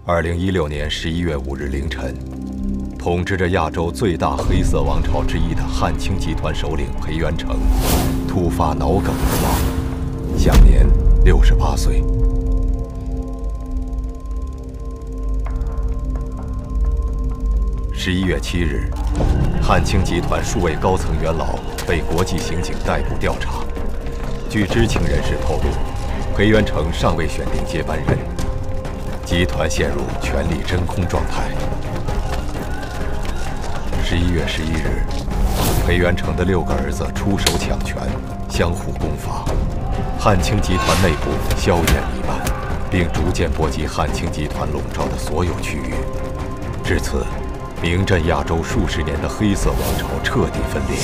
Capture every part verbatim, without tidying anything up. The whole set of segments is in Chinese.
二零一六年十一月五日凌晨，统治着亚洲最大黑色王朝之一的汉清集团首领裴元成突发脑梗而亡，享年六十八岁。十一月七日，汉清集团数位高层元老被国际刑警逮捕调查。据知情人士透露，裴元成尚未选定接班人，集团陷入权力真空状态。十一月十一日，裴元成的六个儿子出手抢权，相互攻伐，汉清集团内部硝烟弥漫，并逐渐波及汉清集团笼罩的所有区域。至此，名震亚洲数十年的黑色王朝彻底分裂，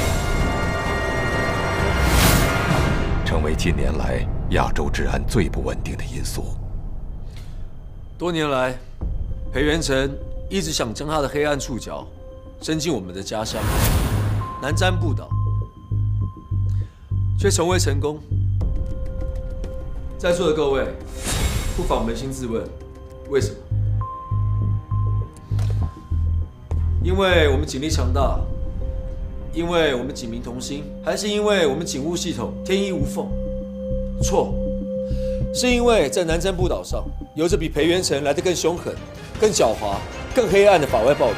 成为近年来亚洲治安最不稳定的因素。 多年来，裴元成一直想将他的黑暗触角伸进我们的家乡南瞻部岛，却从未成功。在座的各位，不妨扪心自问，为什么？因为我们警力强大，因为我们警民同心，还是因为我们警务系统天衣无缝？错，是因为在南瞻部岛上有着比裴元成来得更凶狠、更狡猾、更黑暗的法外暴徒。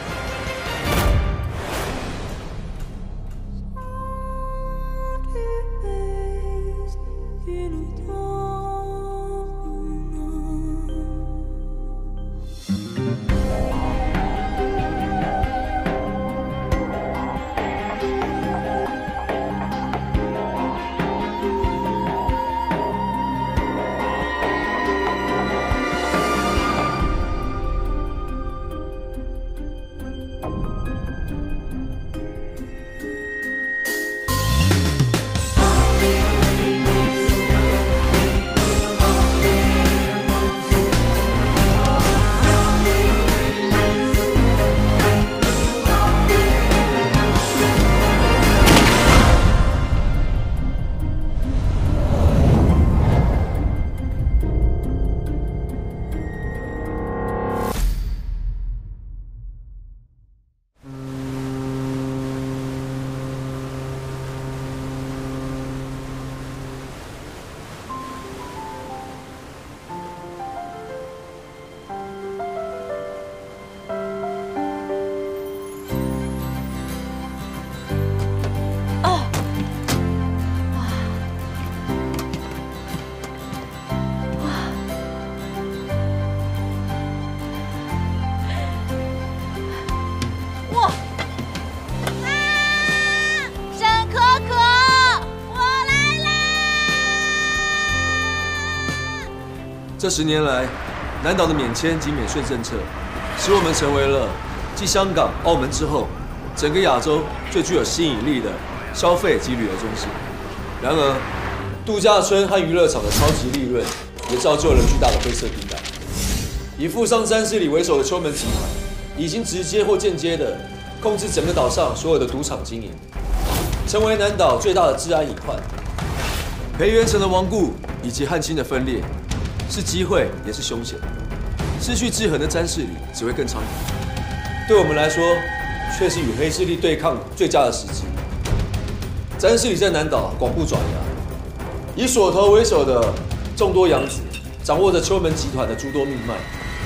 这十年来，南岛的免签及免税政策，使我们成为了继香港、澳门之后，整个亚洲最具有吸引力的消费及旅游中心。然而，度假村和娱乐场的超级利润，也造就了巨大的灰色地带。以富商詹士里为首的秋门集团，已经直接或间接的控制整个岛上所有的赌场经营，成为南岛最大的治安隐患。裴元成的亡故以及汉清的分裂，是机会也是凶险。失去制衡的詹士里只会更猖狂，对我们来说，却是与黑势力对抗最佳的时机。詹士里在南岛广布爪牙，以锁头为首的众多养子，掌握着秋门集团的诸多命脉。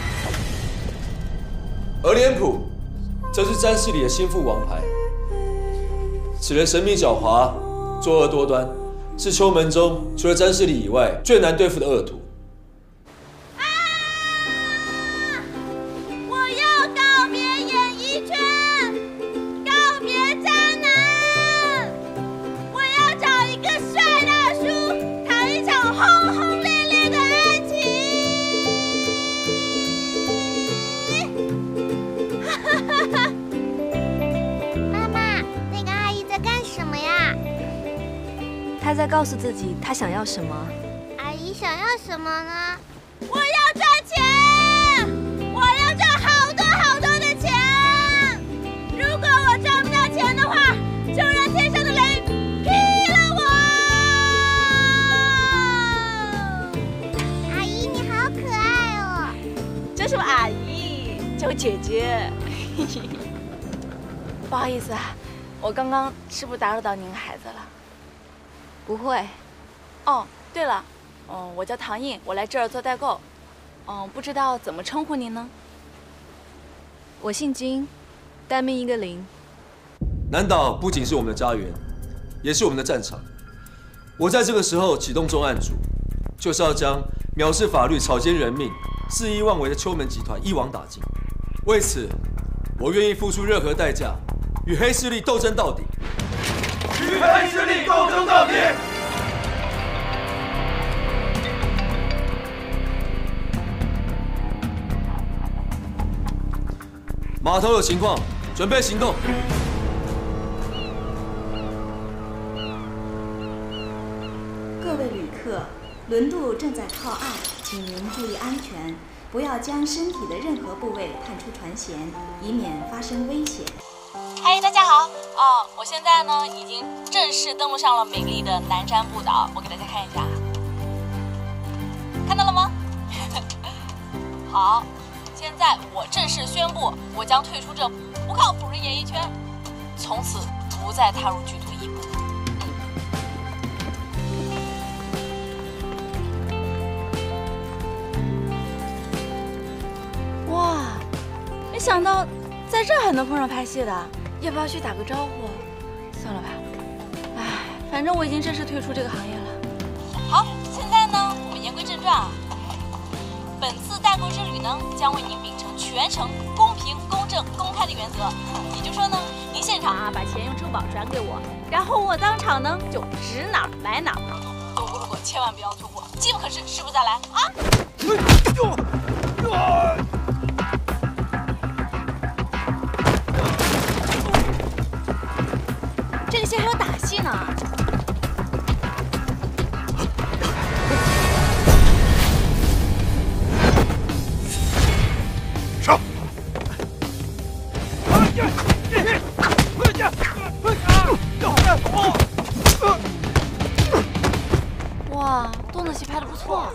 而脸谱，则是詹士里的心腹王牌。此人神秘狡猾，作恶多端，是秋门中除了詹士里以外最难对付的恶徒。 啊！我要告别演艺圈，告别渣男，我要找一个帅大叔，谈一场轰轰烈烈的爱情。 妈妈，那个阿姨在干什么呀？ 她在告诉自己她想要什么。 阿姨想要什么呢？ 我要赚钱，我要赚好多好多的钱。如果我赚不到钱的话，就让天上的雷劈了我。 阿姨你好可爱哦！ 这是我姐姐。不好意思啊，我刚刚是不是打扰到您孩子了？ 不会。 哦，对了，嗯，我叫唐印，我来这儿做代购。嗯，不知道怎么称呼您呢？ 我姓金，单名一个林。 南岛不仅是我们的家园，也是我们的战场。我在这个时候启动重案组，就是要将藐视法律、草菅人命、肆意妄为的秋门集团一网打尽。为此，我愿意付出任何代价，与黑势力斗争到底。 与黑势力斗争到底！ 码头有情况，准备行动。 各位旅客，轮渡正在靠岸，请您注意安全，不要将身体的任何部位探出船舷，以免发生危险。 嗨，大家好！哦，我现在呢已经正式登陆上了美丽的南瞻部岛，我给大家看一下，看到了吗？好。现在我正式宣布，我将退出这不靠谱的演艺圈，从此不再踏入剧组一步。哇，没想到在这还能碰上拍戏的，要不要去打个招呼？算了吧，哎，反正我已经正式退出这个行业了。好，现在呢，我们言归正传啊。本次代购之旅呢，将为您秉承全程公平、公正、公开的原则。也就是说呢，您现场啊把钱用支付宝转给我，然后我当场呢就指哪买哪。购物路过千万不要错过，机不可失，时不再来啊！这个戏还有打戏呢。 上！ 哇，动作戏拍得不错。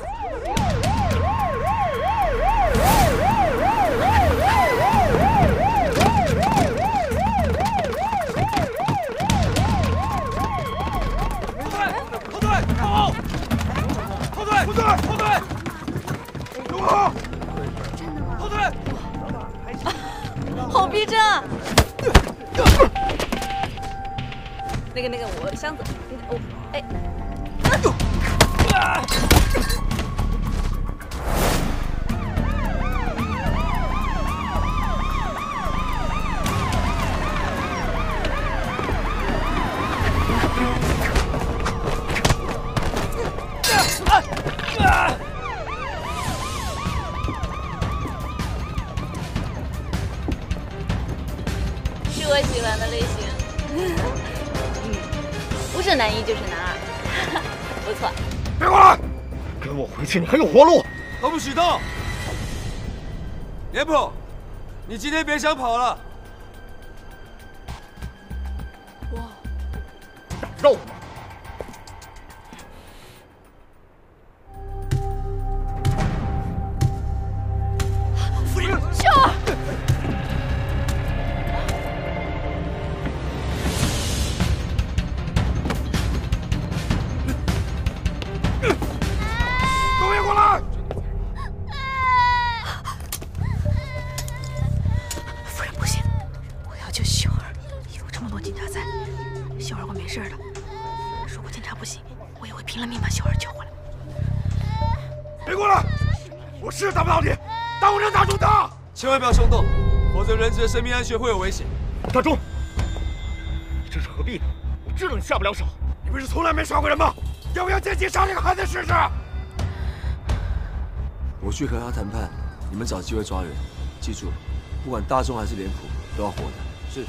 后退！后退！后退！后退！后退！有好！ 真的吗？ 后退！ 好逼真啊！那个那个，我箱子，我哎。是我喜欢的类型。嗯，不是男一就是男二，不错。 别过来！跟我回去，你还有活路！ 都不许动！脸谱，你今天别想跑了。 哇， 敢绕我吗？ 夫人，秀儿。 都别过来！ 夫人不行，我要救秀儿。有这么多警察在，秀儿会没事的。如果警察不行，我也会拼了命把秀儿救回来。 别过来！我是打不到你，但我能打中他。 千万不要冲动，否则人质的生命安全会有危险。 打中！你这是何必呢？我知道你下不了手。你不是从来没杀过人吗？要不要借机杀这个孩子试试？ 我去和他谈判，你们找机会抓人。记住，不管大众还是脸谱，都要活的。是。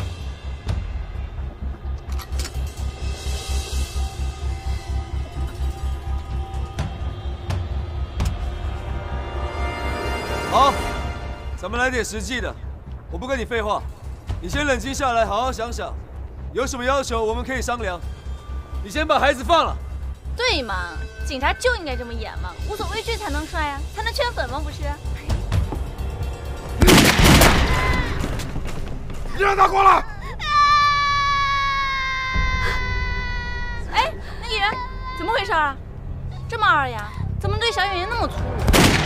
好，咱们来点实际的。我不跟你废话，你先冷静下来，好好想想，有什么要求我们可以商量。你先把孩子放了。 对嘛，警察就应该这么演嘛，无所畏惧才能帅啊，才能圈粉吗？不是？ 你让他过来！ 哎，那演员怎么回事啊？这么二呀？怎么对小演员那么粗鲁？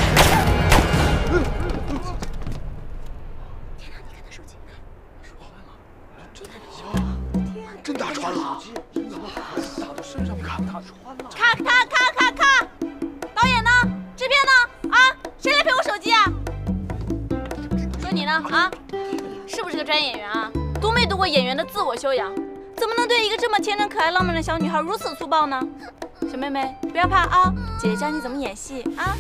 天哪！你看他手机，手机坏了，真打穿了，打到身上，你看打穿了。 咔咔咔咔咔！导演呢？制片呢？啊，谁来赔我手机啊？说你呢？啊，是不是个专业演员啊？读没读过演员的自我修养？怎么能对一个这么天真可爱、浪漫的小女孩如此粗暴呢？小妹妹，不要怕啊，姐姐教你怎么演戏啊。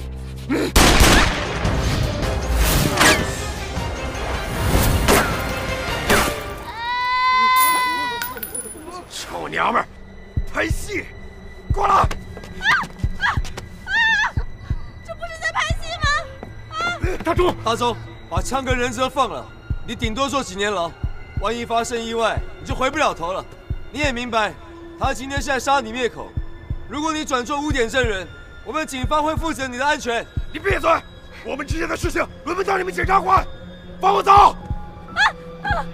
臭娘们儿，拍戏，过来！ 啊啊啊！这不是在拍戏吗？啊！ 大钟， 大钟，把枪跟人质放了，你顶多坐几年牢，万一发生意外，你就回不了头了。你也明白，他今天是在杀你灭口。如果你转做污点证人，我们警方会负责你的安全。 你闭嘴！我们之间的事情轮不到你们警察管，放我走！ 啊啊！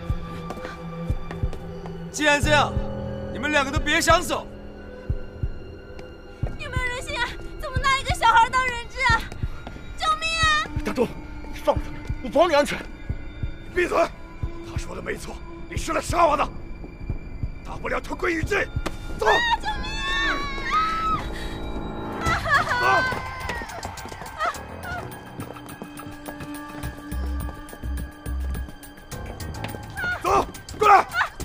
既然这样，你们两个都别想走。 有没有人性啊？怎么拿一个小孩当人质啊？救命啊！ 大钟，你放他，我保你安全。闭嘴！他说的没错，你是来杀我的，大不了同归于尽。走！ 啊！救命啊！ 走！走，过来！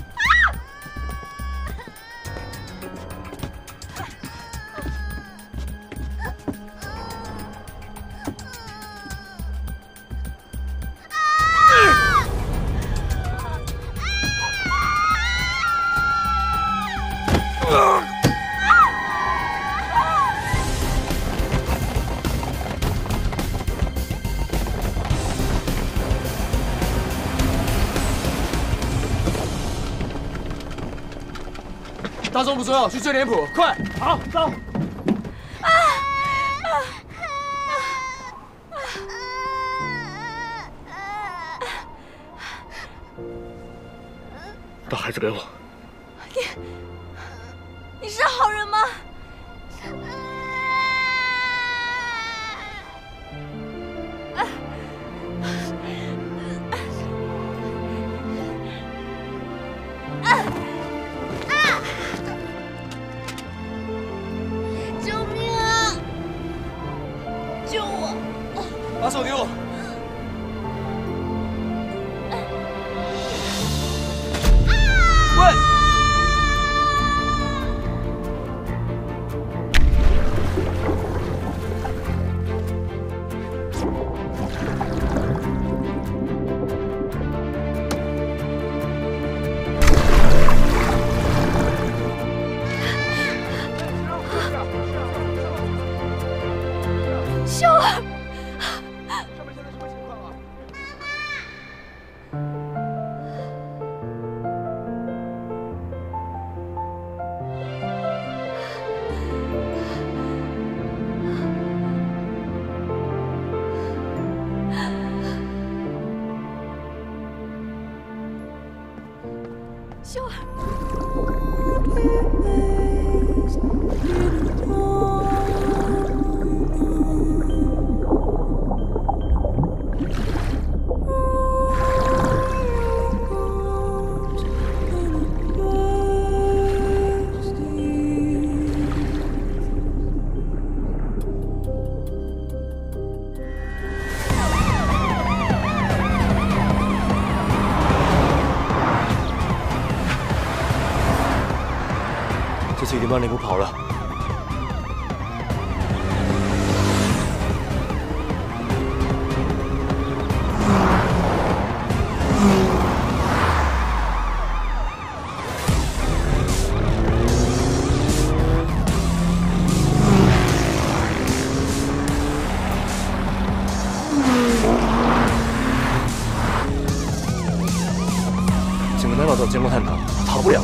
大钟不重要，去追脸谱，快！ 好，走。 啊啊把孩子给我。 你，你是好人吗？ 把手给我！喂！ 秀儿。秀儿， 这次已经帮你不跑了。整个南岛都有监控探头，逃不了。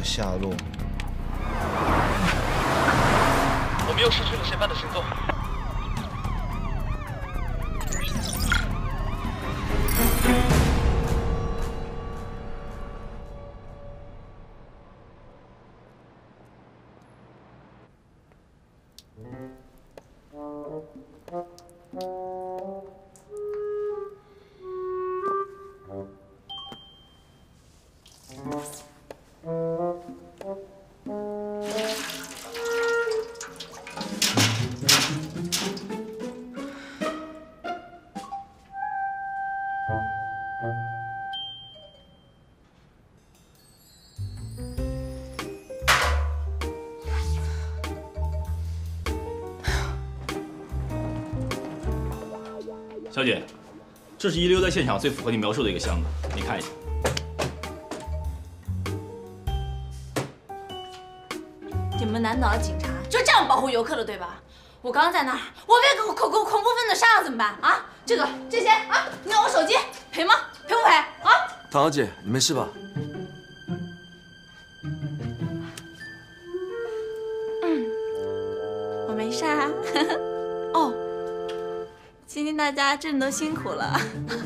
下落。 我们又失去了嫌犯的行踪。 小姐，这是遗留在现场最符合你描述的一个箱子，你看一下。 你们南岛的警察就这样保护游客的，对吧？我刚刚在那儿，我被恐恐恐恐怖分子杀了怎么办啊？这个这些啊，你要我手机赔吗？赔不赔啊？ 唐小姐，你没事吧？ 嗯，我没事啊。哦。 今天大家真的都辛苦了。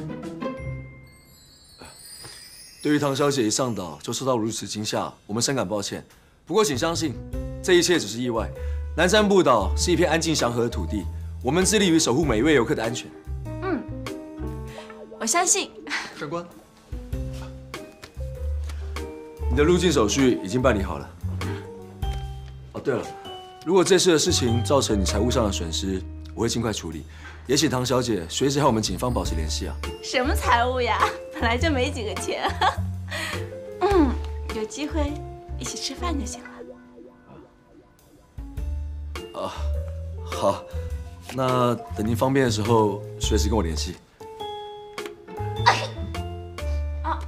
对于唐小姐一上岛就受到如此惊吓，我们深感抱歉。不过请相信，这一切只是意外。南山步岛是一片安静祥和的土地，我们致力于守护每一位游客的安全。 嗯，我相信。 长官，你的入境手续已经办理好了。哦，对了，如果这次的事情造成你财务上的损失，我会尽快处理。 也请唐小姐随时和我们警方保持联系啊！ 什么财务呀，本来就没几个钱。嗯，有机会一起吃饭就行了。 啊，好，那等您方便的时候，随时跟我联系。啊，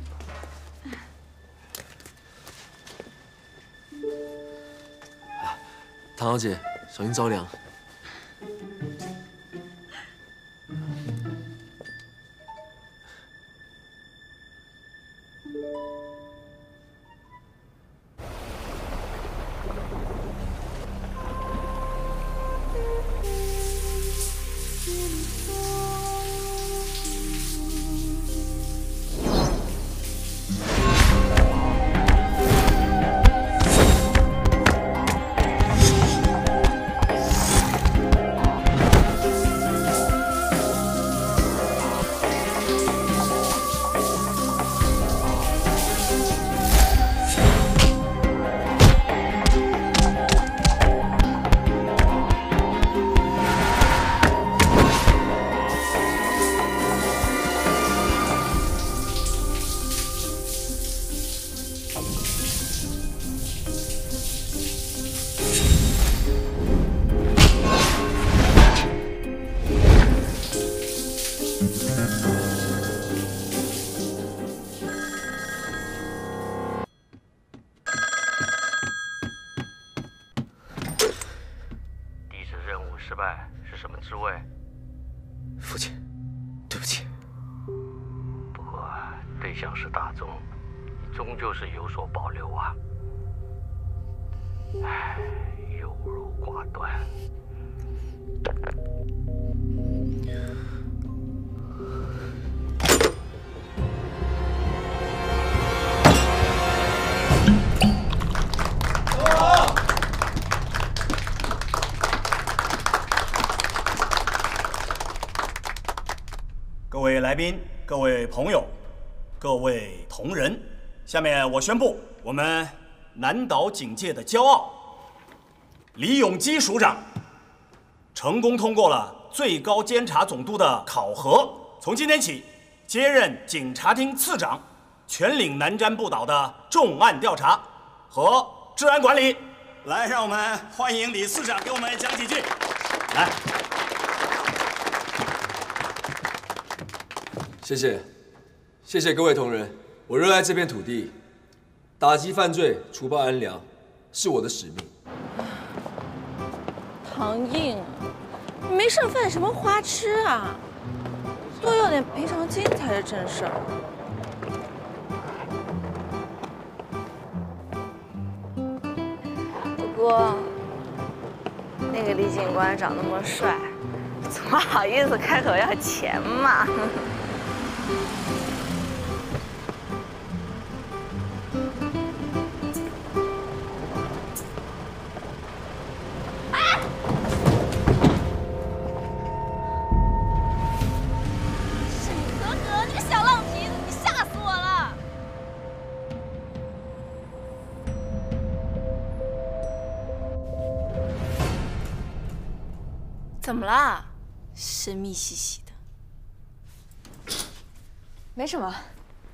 唐小姐，小心着凉。 失败是什么滋味？ 父亲，对不起。 不过对象是大众，你终究是有所保留啊。唉，优柔寡断。 各位来宾、各位朋友、各位同仁，下面我宣布，我们南岛警界的骄傲李永基署长成功通过了最高监察总督的考核，从今天起接任警察厅次长，全领南瞻部岛的重案调查和治安管理。来，让我们欢迎李次长给我们讲几句。来。 谢谢，谢谢各位同仁，我热爱这片土地，打击犯罪、除暴安良是我的使命。 唐映，你没事犯什么花痴啊？多要点赔偿金才是正事儿。 那个李警官长那么帅，怎么好意思开口要钱嘛？怎么啦？神秘兮兮的。 没什么。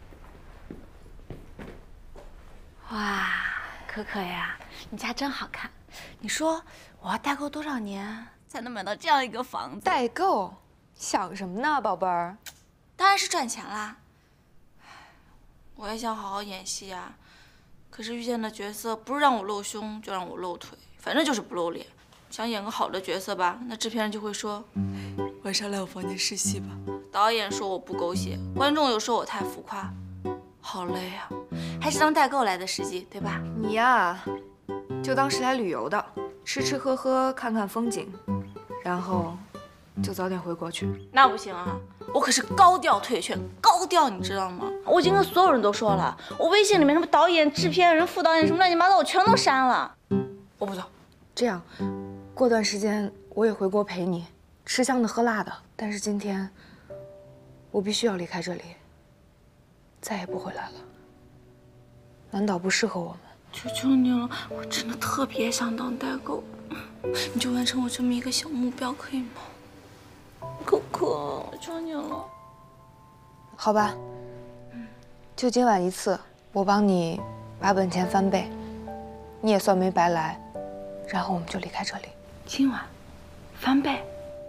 哇，可可呀，你家真好看。你说我要代购多少年才能买到这样一个房子？ 代购？想什么呢，宝贝儿？ 当然是赚钱啦。我也想好好演戏啊，可是遇见的角色不是让我露胸，就让我露腿，反正就是不露脸。 想演个好的角色吧，那制片人就会说：“晚上来我房间试戏吧。”导演说我不狗血，观众又说我太浮夸，好累啊！还是当代购来的实际，对吧？ 你呀，就当是来旅游的，吃吃喝喝，看看风景，然后就早点回国去。 那不行啊，我可是高调退劝，高调，你知道吗？我已经跟所有人都说了，我微信里面什么导演、制片人、副导演什么乱七八糟，我全都删了。我不走， 这样。 过段时间我也回国陪你，吃香的喝辣的。但是今天，我必须要离开这里，再也不回来了。南岛不适合我们。 求求你了，我真的特别想当代购，你就完成我这么一个小目标，可以吗？可可，我求你了。 好吧，就今晚一次，我帮你把本钱翻倍，你也算没白来，然后我们就离开这里。 今晚翻倍？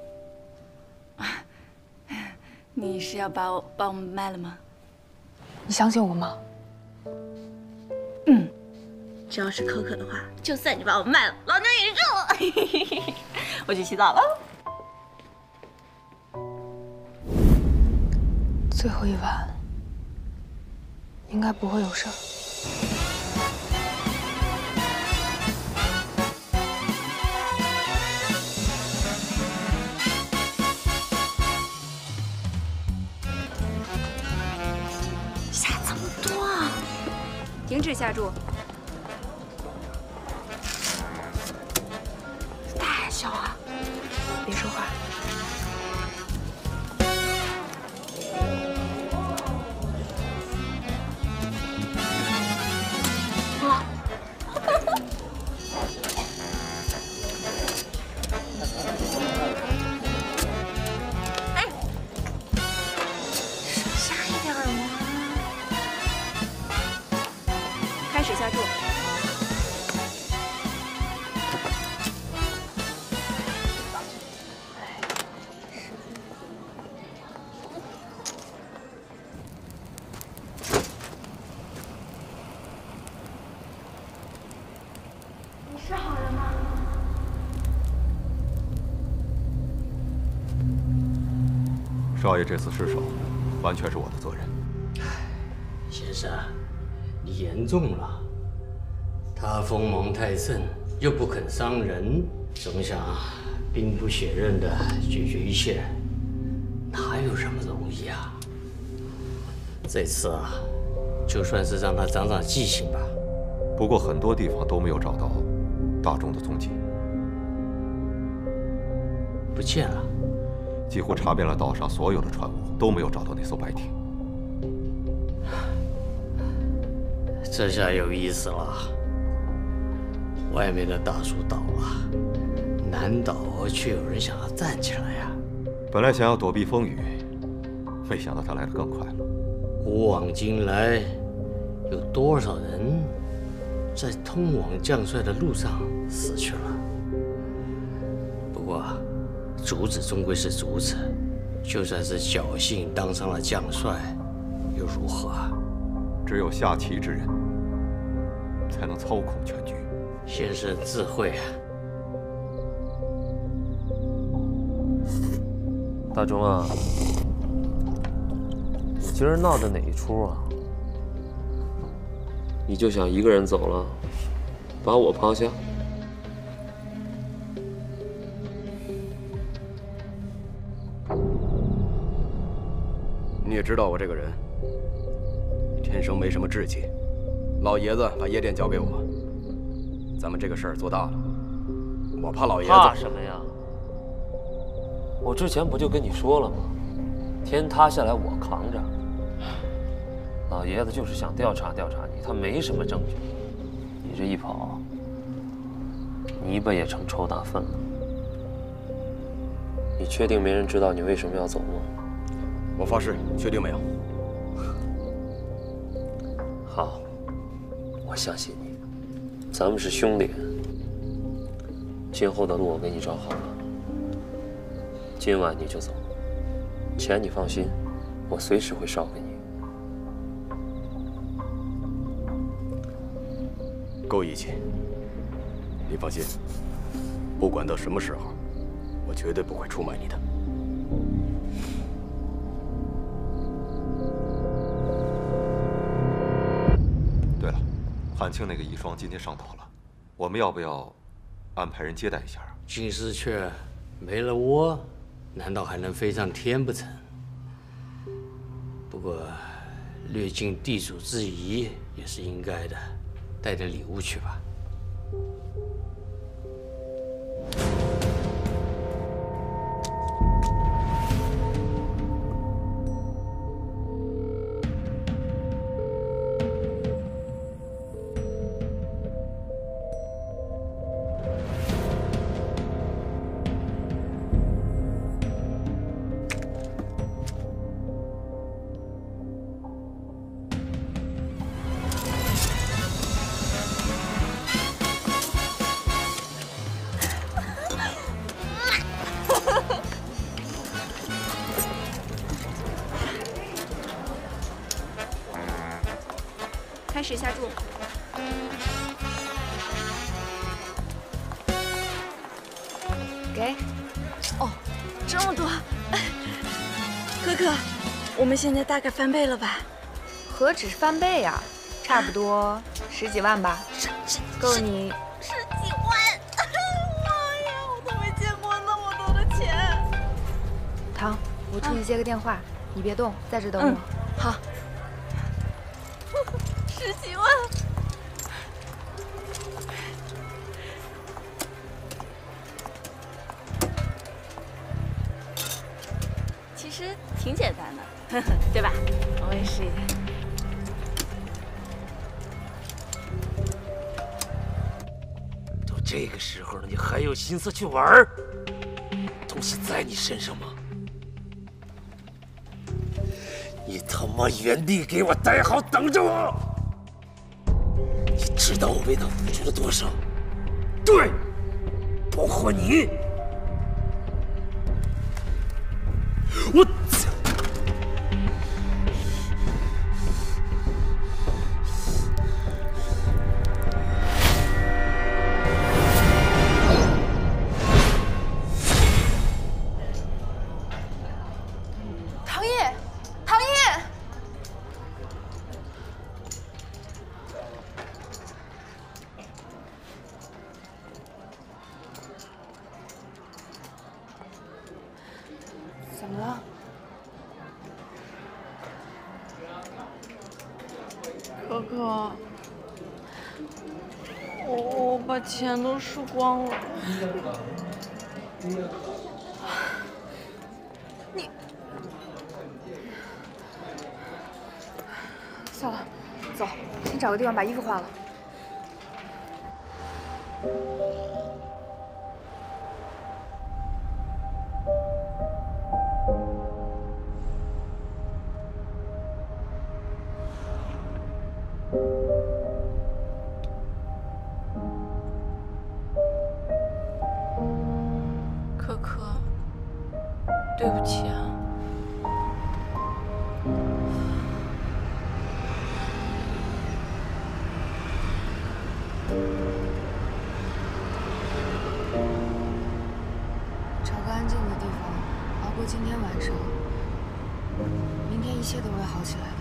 你是要把我把我们卖了吗？ 你相信我吗？ 嗯，只要是可可的话，就算你把我卖了，老娘也认了。我去洗澡了。 最后一晚，应该不会有事儿。 停止下注。 太小啊！ 别说话。 哇！哎，省下一点吗？ 开始下注。 你是好人吗？ 少爷这次失手，完全是我的责任。 先生。 你严重了，他锋芒太盛，又不肯伤人，总想兵不血刃的解决一切，哪有什么容易啊？这次啊，就算是让他长长记性吧。 不过很多地方都没有找到大钟的踪迹， 不见了。 几乎查遍了岛上所有的船坞，都没有找到那艘白艇。 这下有意思了，外面的大树倒了，南岛却有人想要站起来呀。 本来想要躲避风雨，没想到他来得更快了。 古往今来，有多少人在通往将帅的路上死去了？不过，主子终归是主子，就算是侥幸当上了将帅，又如何？ 只有下棋之人，才能操控全局。 先生智慧啊！ 大钟啊，你今儿闹的哪一出啊？你就想一个人走了，把我抛下？ 你也知道我这个人，天生没什么志气。老爷子把夜店交给我，咱们这个事儿做大了，我怕老爷子。 怕什么呀？我之前不就跟你说了吗？天塌下来我扛着。老爷子就是想调查调查你，他没什么证据。你这一跑，泥巴也成臭大粪了。你确定没人知道你为什么要走吗？ 我发誓，确定没有。 好，我相信你。咱们是兄弟，今后的路我给你找好了。今晚你就走，钱你放心，我随时会捎给你。 够义气，你放心，不管到什么时候，我绝对不会出卖你的。 对了，汉卿那个遗孀今天上岛了，我们要不要安排人接待一下？ 金丝雀没了窝，难道还能飞上天不成？不过，略尽地主之谊也是应该的。带点礼物去吧。 开始下注。给。 哦，这么多。可可，我们现在大概翻倍了吧？ 何止翻倍呀、啊，差不多十几万吧，够你。 十几万！妈呀，我都没见过那么多的钱。 唐，我出去接个电话，啊、你别动，在这等我。 嗯、好。十几万！其实挺简单的，对吧？我也试一下。 都这个时候了，你还有心思去玩？东西在你身上吗？你他妈原地给我待好，等着我！你知道我为他付出了多少？对，包括你。我。 唐烨，唐烨。 怎么了？ 可可，我我把钱都输光了。 你算了，走，先找个地方把衣服换了。 可可，对不起啊。 找个安静的地方，熬过今天晚上，明天一切都会好起来的。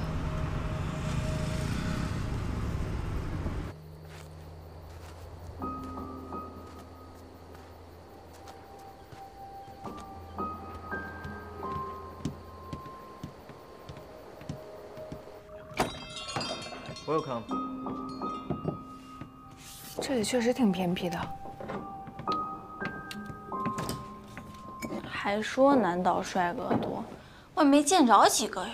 Welcome。 这里确实挺偏僻的。 还说南岛帅哥多，我也没见着几个呀。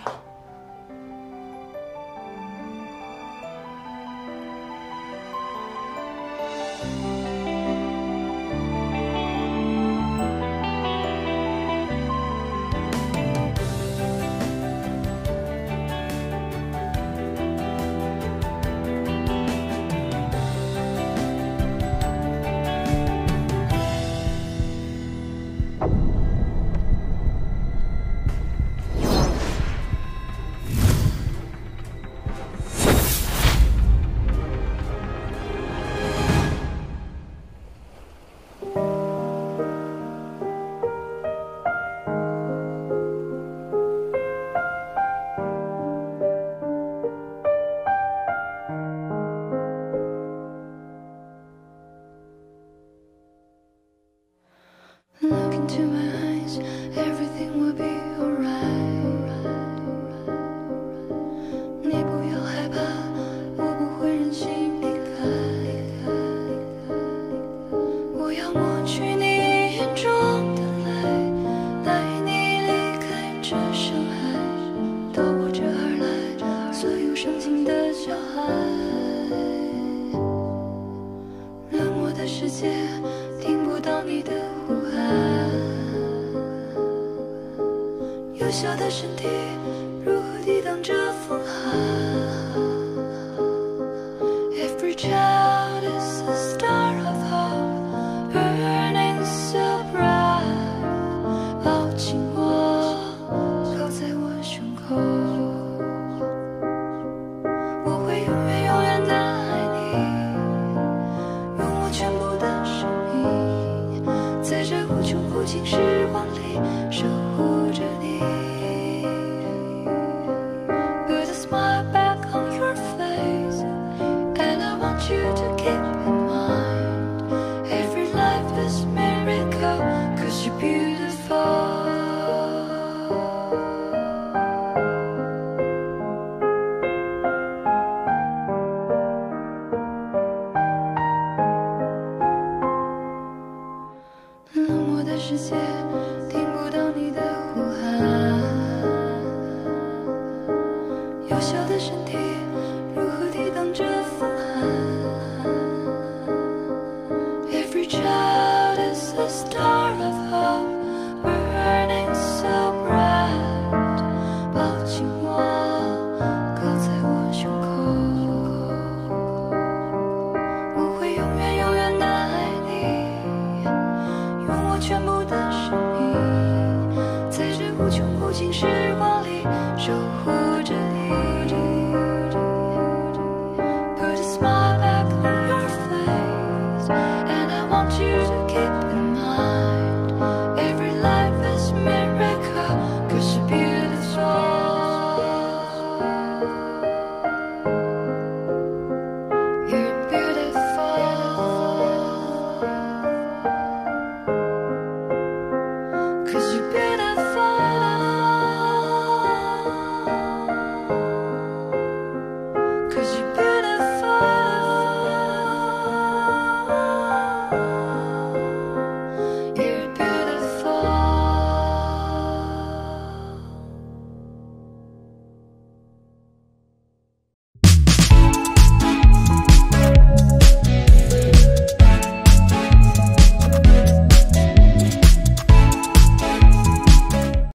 Look into my eyes, everything will be alright. 你不要害怕，我不会任性离开。我要抹去你眼中的泪，带你离开这伤害，到我这儿来，所有伤心的小孩。冷漠的世界，听不到你的。 幼小的身体如何抵挡这风寒 ？Every child is a star of hope, burning so bright。抱紧我，靠在我胸口，我会永远永远的爱你，用我全部的生命，在这无穷无尽时光里守护着你。 You to keep in mind every life is miracle cause you're beautiful 冷漠的世界听不到你的呼喊幼小的身体如何抵挡这风寒 Every child is a star of hope, burning so bright。抱紧我，靠在我胸口，我会永远永远的爱你，用我全部的生